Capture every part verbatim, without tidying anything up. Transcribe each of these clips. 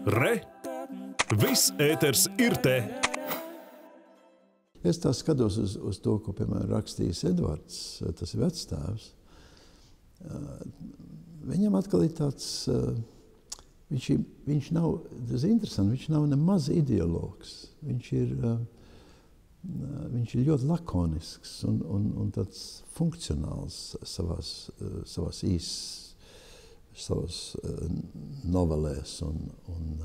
Re! Viss ēters ir te! Es tā skatos uz, uz to, ko, piemēram, rakstījis Edvards, tas ir vectēvs. Viņam atkal ir tāds, viņš, ir, viņš nav, tas ir interesanti, viņš nav nemaz ideologs. Viņš ir, viņš ir ļoti lakonisks un, un, un tāds funkcionāls savās, savās īsas, savās novelēs un, un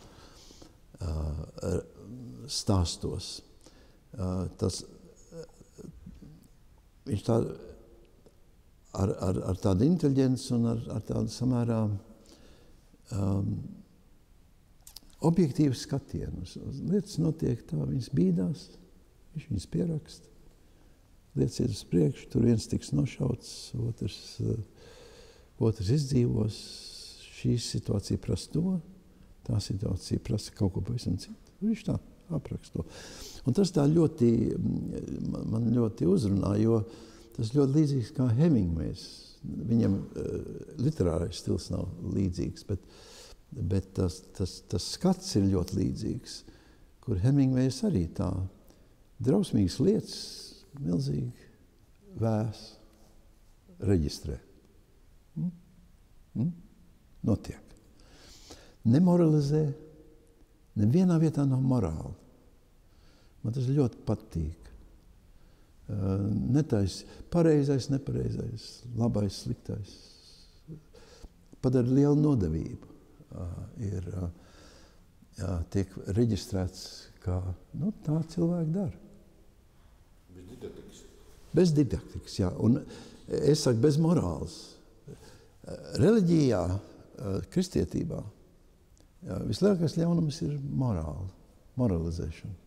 uh, stāstos. Uh, tas, uh, viņš tā, ar, ar, ar tādu inteliģenci un ar, ar tādu samērā um, objektīvu skatienu. Lietas notiek tā, viņas bīdās, viņš viņas pieraksta. Lietas iet uz priekšu, tur viens tiks nošauts, otrs, uh, otrs izdzīvos. Šī situācija prasa to, tā situācija prasa kaut ko pavisam citu. Viņš tā apraksto. Un tas tā ļoti, man ļoti uzrunā, jo tas ļoti līdzīgs kā Hemingwejs. Viņam uh, literārais stils nav līdzīgs, bet, bet tas, tas, tas skats ir ļoti līdzīgs, kur Hemingwejs arī tā drausmīgas lietas, milzīgi vēs, reģistrē. Mm? Mm? Notiek. Nemoralizē, nevienā vietā nav morāla. Man tas ļoti patīk. Uh, netais, pareizais, nepareizais, labais, sliktais. Padara lielu nodevību. Uh, ir, uh, jā, tiek reģistrēts, kā nu, tā cilvēki dara. Bez didaktikas. Bez didaktikas, jā. Un es saku, bez morāles. Reliģijā, uh, kristietībā, jā, vislielākais ļaunums ir morāla, moralizēšana.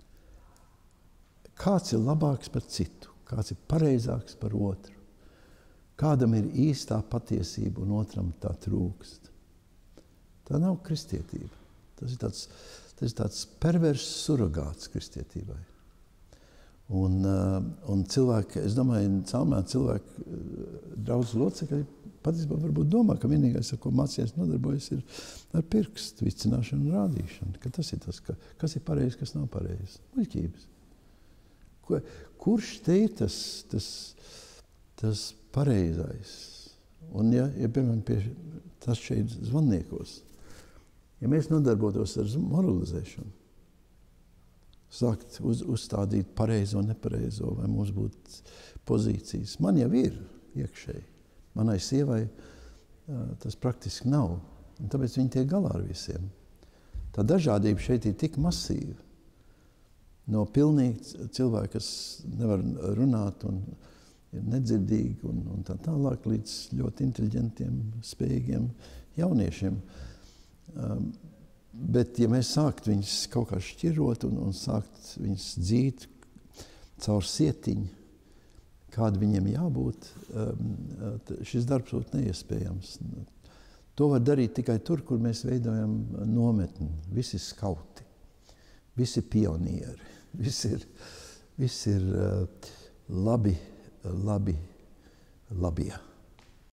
Kāds ir labāks par citu, kāds ir pareizāks par otru, kādam ir īstā patiesība un otram tā trūkst. Tā nav kristietība. Tas ir tāds, tas ir tāds perverss surrogāts kristietībai. Un, uh, un cilvēki, es domāju, caurmēr cilvēki, draudzes locekļi, patiesībā varbūt domā, ka vienīgais, ar ko mācījies nodarbojas, ir ar pirkstu vicināšanu un rādīšanu. Ka tas ir tas, ka, kas ir pareizi, kas nav pareizi. Muļķības. Ko, kurš te ir tas, tas, tas pareizais? Un ja, ja piemēram, pie tas šeit zvannīkos, ja mēs nodarbotos ar moralizēšanu, sākt uz, uzstādīt pareizo, nepareizo, vai mums būtu pozīcijas. Man jau ir iekšēji. Manai sievai tas praktiski nav. Un tāpēc viņi tiek galā ar visiem. Tā dažādība šeit ir tik masīva. No pilnīgi cilvēki, kas nevar runāt un ir nedzirdīgi un, un tā tālāk, līdz ļoti inteliģentiem, spējīgiem jauniešiem. Um, bet, ja mēs sākt viņus kaut kā šķirot un, un sākt viņus dzīt caur sietiņu, kāda viņiem jābūt, um, šis darbs būtu neiespējams. To var darīt tikai tur, kur mēs veidojam nometni. Visi skauti. Visi pionieri, visi ir, visi ir uh, labi, labi, labie.